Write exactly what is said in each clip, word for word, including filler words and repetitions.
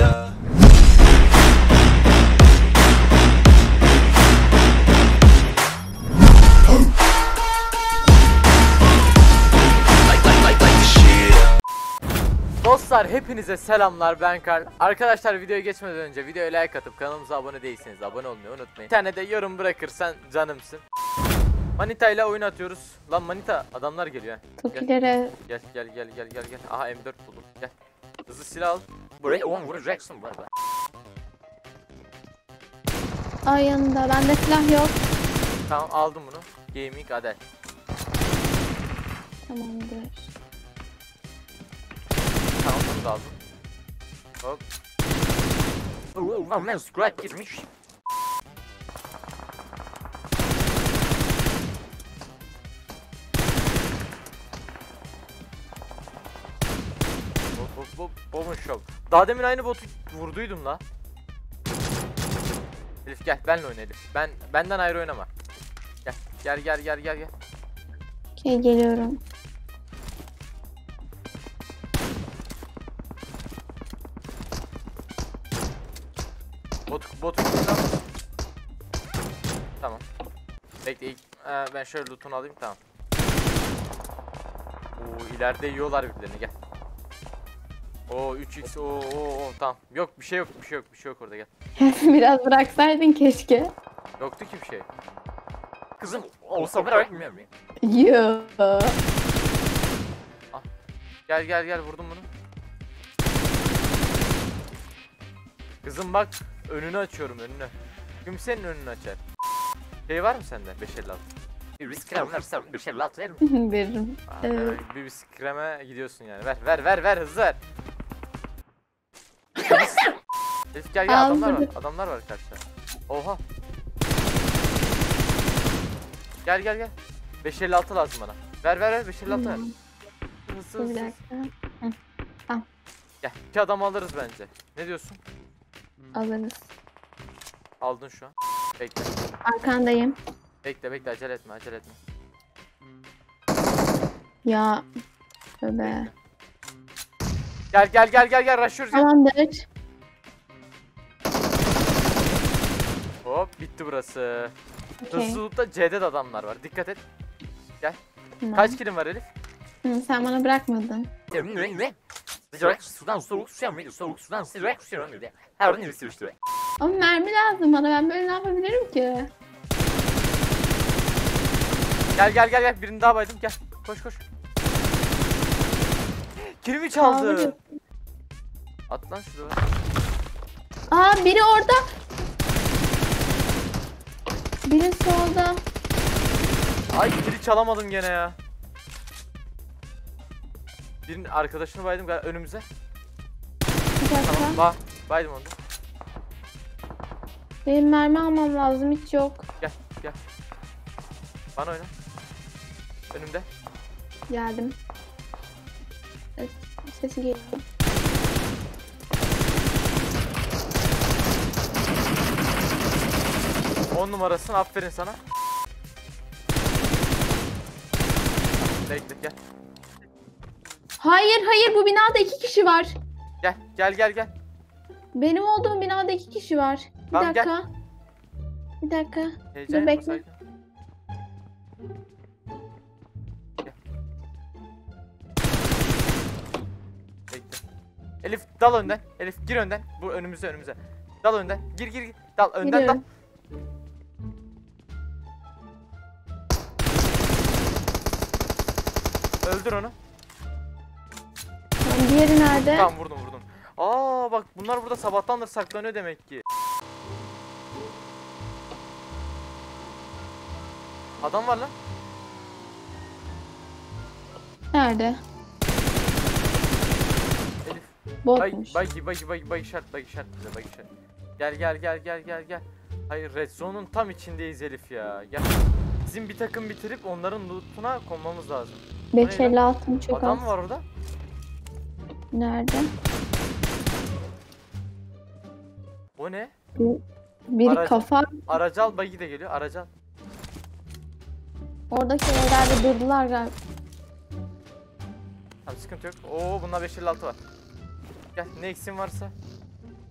Dostlar hepinize selamlar, ben Karl. Arkadaşlar videoya geçmeden önce videoya like atıp kanalımıza abone değilseniz abone olmayı unutmayın. Bir tane de yorum bırakırsan canımsın. Manita ile oyun atıyoruz. Lan Manita, adamlar geliyor. Tokilere. Gel gel gel gel gel gel. Aha M dört buldum. Gel. Hızlı silah al. Buraya on vuracaksın bu arada. Ay yanında. Bende silah yok. Tamam, aldım bunu. Gaming Adel. Tamamdır. Tamam, bunu da aldım. Hop. Ulan ben scrap girmiş. Hop hop hop. Bomba şov. Daha demin aynı botu vurduydum la. Elif gel, benle oyna Elif. Ben benden ayrı oynama. Gel gel gel gel gel gel. Okey, geliyorum. Bot, botu vuracağım. Tamam. Bekle ilk, ee, ben şöyle loot'unu alayım, tamam. Oo, ileride yiyorlar birbirlerini, gel. Oo üç x oo oo tamam. Yok bir şey yok, bir şey yok, bir şey yok orada, gel. Biraz bıraksaydın keşke. Yoktu ki bir şey. Kızım olsa bırakmıyor muyum? Yo. Ah. Gel gel gel, vurdum bunu. Kızım bak, önünü açıyorum, önünü. Kimsenin önünü açar. Şey var mı sende? beş elli altı. Bir riskrem versem beş elli altı verir mi? Veririm. Aa, Evet. Bir riskreme gidiyorsun yani. Ver ver ver ver, hızlı ver. Elif gel gel, adamlar var. Adamlar var karşıda. Oha. Gel gel gel. beş elli altı lazım bana. Ver ver ver, beş elli altı ver. Hızlı Bir hızlı. dakika. Hı, tamam. Gel. İki adam alırız bence. Ne diyorsun? Alırız. Aldın şu an. Bekle. Arkandayım. Bekle bekle, acele etme acele etme. Ya. Tövbe. Gel gel gel gel gel, rushlıyoruz. Tamamdır. Hop, bitti burası. Okay. Hızlı loot'ta C'de de adamlar var. Dikkat et. Gel. Tamam. Kaç kilin var Elif? Hı, sen bana bırakmadın. Sıcak sudan soğuk suya mıydı? Soğuk sudan sıcak suya mıydı? Her gün sürüştü. Ama mermi lazım bana. Ben böyle ne yapabilirim ki? Gel gel gel gel, birini daha baydım, gel. Koş koş. Kilimi çaldı. Abi. At lan şurada. Aa, biri orada. Biri solda. Ay, kili çalamadım gene ya. Birinin arkadaşını baydım galiba, önümüze. Bir dakika. Tamam, ba baydım onu. Benim mermi almam lazım, hiç yok. Gel gel. Bana oyna. Önümde. Geldim. Evet, sesi geliyor. on numarasın, aferin sana. Bekle gel. Hayır hayır, bu binada iki kişi var. Gel gel gel gel. Benim olduğum binada iki kişi var. Bir Tamam, dakika. gel. Bir dakika. Heyecan Dur, yapma, bekle. sakin. Gel. Bekle. Elif dal önden. Elif gir önden. Bu önümüze önümüze. Dal önden. Gir gir gir. Dal önden Giriyorum. dal. Öldür onu. Tamam, diğeri nerede? Tamam, vurdum vurdum. Aa bak, bunlar burada sabahtandır saklanıyor demek ki. Adam var lan. Nerede? Elif. Bay Botmuş. bay bay bay bay şart bay şart bize bay şart. Gel gel gel gel gel gel. Hayır, Red Zone'un tam içindeyiz Elif ya. Gel. Bizim bir takım bitirip onların loot'una konmamız lazım. beş elli altım çok Adam az. var orada. Nerede? O ne? Biri Aracı. kafa. Aracal bagi de geliyor. Aracal. Oradaki evlerde durdular galiba. Tamam, sıkıntı yok. Oo, bunda beş elli altı var. Gel, ne eksin varsa.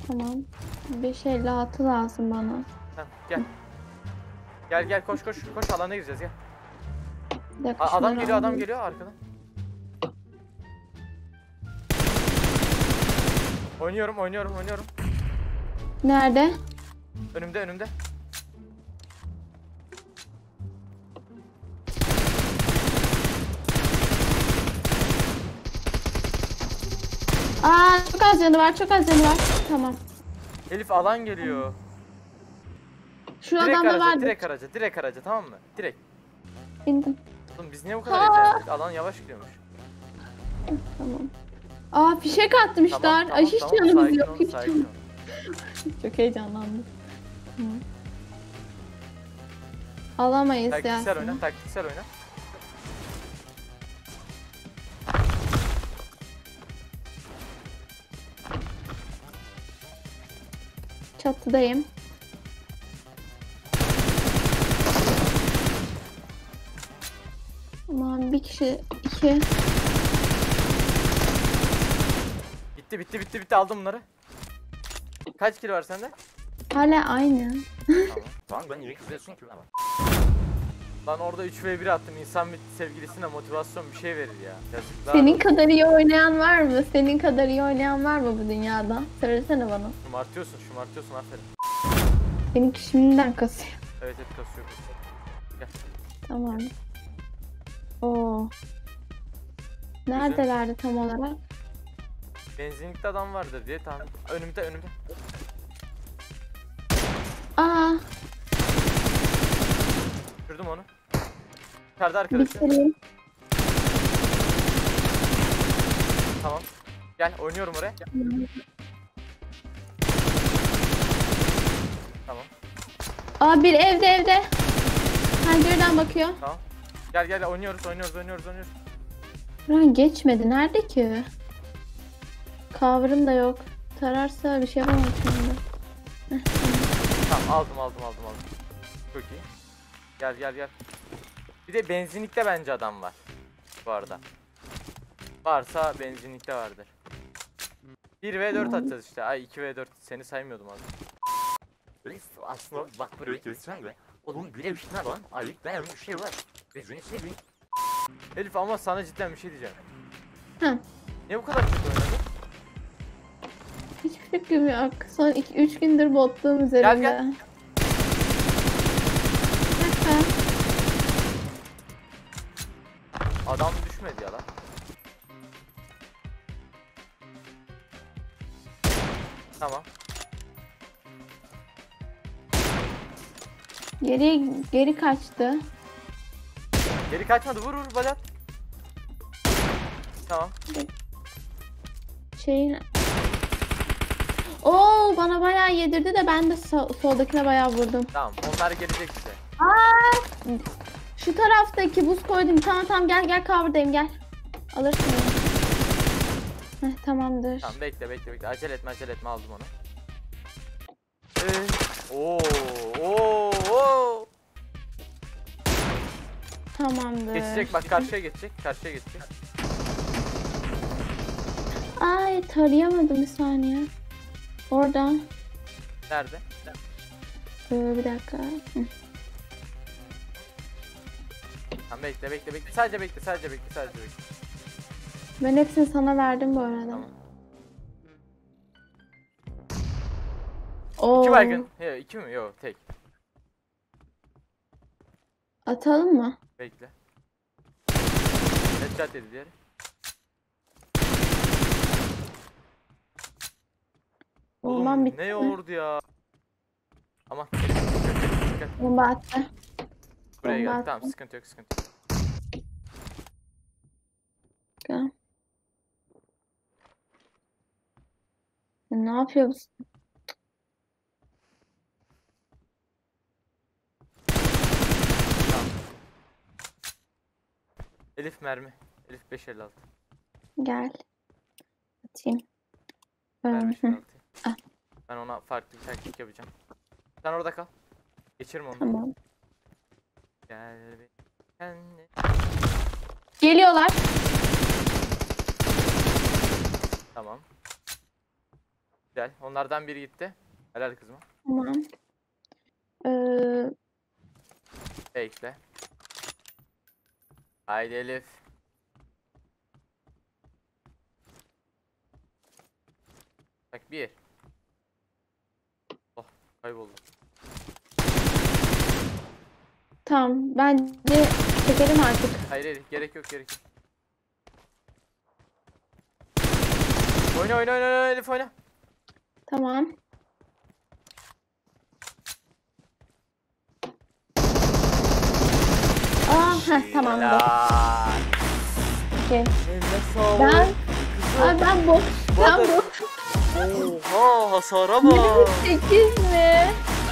Tamam. beş elli altı lazım bana. Tamam gel. Gel gel koş koş koş alana gireceğiz gel. Bir dakika, A- adam şunları geliyor adam alayım. geliyor arkadan. Oynuyorum oynuyorum oynuyorum. Nerede? Önümde önümde. Aa, çok az canı var, çok az canı var. Tamam. Elif alan geliyor. Şu Direkt adamda araca vardı. direkt araca direkt araca tamam mı? Direkt. Bindim. Oğlum biz niye bu kadar Ha. heyecanlıyız? Alan yavaş gidiyormuş. Tamam. Aa, fişek atmışlar. Tamam tamam Ay, hiç tamam canımız sakin yok. ol Hiç sakin canım. ol. Çok heyecanlandım. Hı. Alamayız Taktiksel Yasin. oyna taktiksel oyna. Çatıdayım. Aman bir kişi, iki. Bitti bitti bitti bitti aldım bunları. Kaç kilo var sende? Hala aynı. Tamam. Tamam ben yürek ki ama. Lan orada üç ve bir attım. İnsan bir sevgilisine motivasyon bir şey verir ya. Yazıklar. Senin kadar iyi oynayan var mı? Senin kadar iyi oynayan var mı bu dünyada? Söylesene bana. Şımartıyorsun şımartıyorsun aferin. Benimki şimdiden kasıyor. Evet evet kasıyor kasıyor. Gel. Tamam. Oo. Neredelerdi tam olarak? Benzinlikte adam vardır diye tahmin. Önümde önümde. Aa, Düşürdüm onu. İçeride arkadaşı. bitireyim. Tamam. Gel oynuyorum oraya. Tamam. Aa, bir evde evde. Pencereden bakıyor. Tamam. Gel gel oynuyoruz oynuyoruz oynuyoruz oynuyoruz. Lan geçmedi. Nerede ki? Cover'ım da yok. Tararsa bir şey yapamam şimdi. Tamam aldım aldım aldım aldım. Çok iyi. Gel gel gel. Bir de benzinlikte bence adam var. Bu arada. Varsa benzinlikte vardır. bir ve dört atacağız işte. Ay iki ve dört seni saymıyordum az. Aslında bak böyle gösterme. Oğlum bile bir şey lan. Ayıp ben bir şey var. Gözünü seveyim. Elif ama sana cidden bir şey diyeceğim. Hı. Niye bu kadar kötü oynadın? Hiçbir fikrim yok. Son iki üç gündür botluğum üzerimde. gel. Lütfen. Adam düşmedi ya lan. Tamam. Geri geri kaçtı. Geri kaçmadı vur vur balat. Tamam. Şeyin. Oo, bana bayağı yedirdi de ben de so- soldakine bayağı vurdum. Tamam onlar gelecek işte. Aa! Şu taraftaki buz koydum. Tamam tamam gel gel cover'dayım gel. Alırsın onu. Heh, tamamdır. Tamam bekle bekle bekle. Acele etme acele etme aldım onu. Ee, oo oo oo. Tamamdır. Geçecek bak karşıya geçecek. Karşıya geçecek. Ay, tarayamadım bir saniye. Orada. Nerede? Ee, bir dakika. Hı. Tamam bekle bekle bekle. Sadece bekle sadece bekle sadece bekle. Ben hepsini sana verdim bu arada. Tamam. Oo. İki baygın. Yok iki mi? Yok tek. Atalım mı? Bekle. Headshot dedi diğeri. Olmam Oğlum bitti. ne olurdu ya. Aman. Dikkat. Bomba attı. Buraya Bomba gel. attı. Tamam sıkıntı yok sıkıntı yok. Gel. Ne yapıyorsun? Tamam. Elif mermi. Elif beş elli altı. Gel. Atayım. Ver Ee, beş hı, elli altıyı. al. Ben ona farklı bir taktik yapacağım. Sen orada kal. Geçirme onu. Tamam. Gel bir kendi. Geliyorlar. Tamam. Bir Güzel. Onlardan biri gitti. Helal kızım. Tamam. Ee, Bekle. Haydi Elif. Bak bir. Oh kayboldu. tamam. Bence çekelim artık. Hayır hayır gerek yok gerek yok. Oyna oyna oyna oyna Elif oyna. Tamam. Aa, heh, tamam bu. Helal. Okey. Eline sağlık. Ben, Ay, ben bok. Ben Bakın. bok. Oha hasara bak. sekiz mi?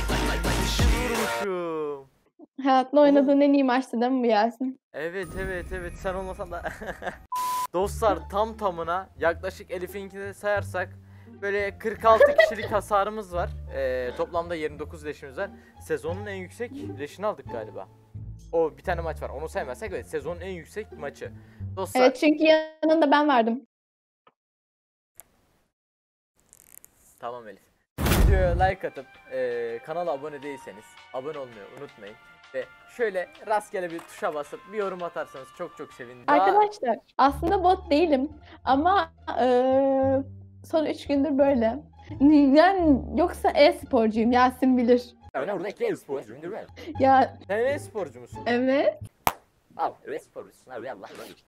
Vurmuşum. Hayatla oynadığın en iyi maçtı değil mi bu Yasin? Evet evet evet sen olmasan da. Dostlar tam tamına yaklaşık Elif'inkini de sayarsak böyle kırk altı kişilik hasarımız var. Ee, toplamda yirmi dokuz leşimiz var. Sezonun en yüksek leşini aldık galiba. O bir tane maç var. Onu saymazsak evet sezonun en yüksek maçı. Dostlar Evet çünkü yanında ben vardım. tamam Elif. Videoya like atıp e, kanala abone değilseniz abone olmayı unutmayın. Ve şöyle rastgele bir tuşa basıp bir yorum atarsanız çok çok sevinirim. Daha- Arkadaşlar aslında bot değilim ama eee, son üç gündür böyle. Yani yoksa e-sporcuyum Yasin bilir. Öyle orada ekleyin spor. Gündür ver. Ya Sen ne sporcu musun? evet. Al. Evet spor. Sınav ya Allah.